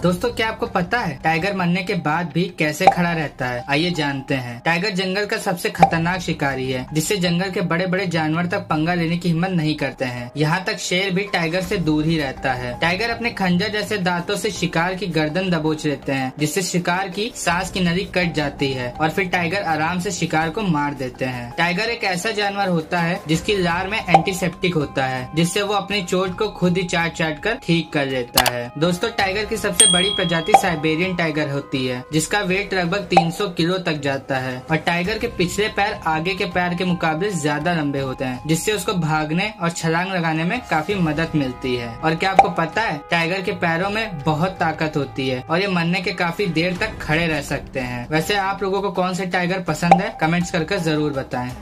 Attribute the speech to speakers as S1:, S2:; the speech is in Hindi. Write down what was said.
S1: दोस्तों क्या आपको पता है टाइगर मरने के बाद भी कैसे खड़ा रहता है? आइए जानते हैं। टाइगर जंगल का सबसे खतरनाक शिकारी है, जिससे जंगल के बड़े बड़े जानवर तक पंगा लेने की हिम्मत नहीं करते हैं। यहाँ तक शेर भी टाइगर से दूर ही रहता है। टाइगर अपने खंजर जैसे दांतों से शिकार की गर्दन दबोच लेते हैं, जिससे शिकार की सांस की नली कट जाती है और फिर टाइगर आराम से शिकार को मार देते हैं। टाइगर एक ऐसा जानवर होता है जिसकी लार में एंटीसेप्टिक होता है, जिससे वो अपनी चोट को खुद ही चाट चाट कर ठीक कर लेता है। दोस्तों टाइगर की सबसे बड़ी प्रजाति साइबेरियन टाइगर होती है, जिसका वेट लगभग 300 किलो तक जाता है और टाइगर के पिछले पैर आगे के पैर के मुकाबले ज्यादा लंबे होते हैं, जिससे उसको भागने और छलांग लगाने में काफी मदद मिलती है। और क्या आपको पता है टाइगर के पैरों में बहुत ताकत होती है और ये मरने के काफी देर तक खड़े रह सकते हैं। वैसे आप लोगों को कौन से टाइगर पसंद है? कमेंट्स करके जरूर बताएं।